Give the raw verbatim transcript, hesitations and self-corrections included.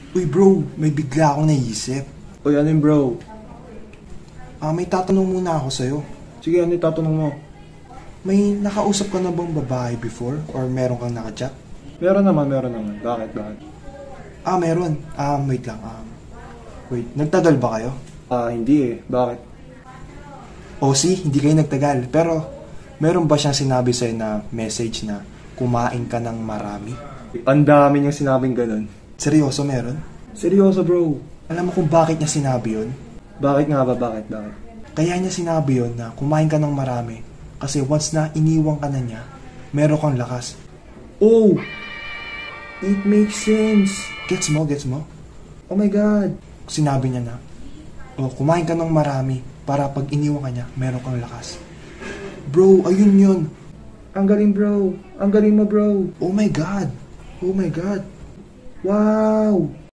Uy bro, may bigla akong naisip. Uy, ano yun, bro? Ah, may tatanong muna ako sa'yo. Sige, ano yung tatanong mo? May nakausap ka na bang babae before? Or meron kang nakachat? Meron naman, meron naman. Bakit, bakit? Ah, meron. Um, wait lang. Um, wait, nagtagal ba kayo? Ah, hindi eh. Bakit? O si, hindi kayo nagtagal. Pero, meron ba siyang sinabi sa'yo na message na kumain ka ng marami? Ang dami niyang sinabing ganun. Seryoso meron? Seryoso, bro. Alam mo kung bakit niya sinabi yun? Bakit nga ba? Bakit? Bakit? Kaya niya sinabi yun na kumain ka ng marami. Kasi once na iniwang ka na niya, meron kang lakas. Oh! It makes sense. Gets mo? Gets mo? Oh my God. Sinabi niya na, oh, kumain ka ng marami para pag iniwang ka niya, meron kang lakas. Bro, ayun yun. Ang galing, bro. Ang galing mo, bro. Oh my God. Oh my God. Wow!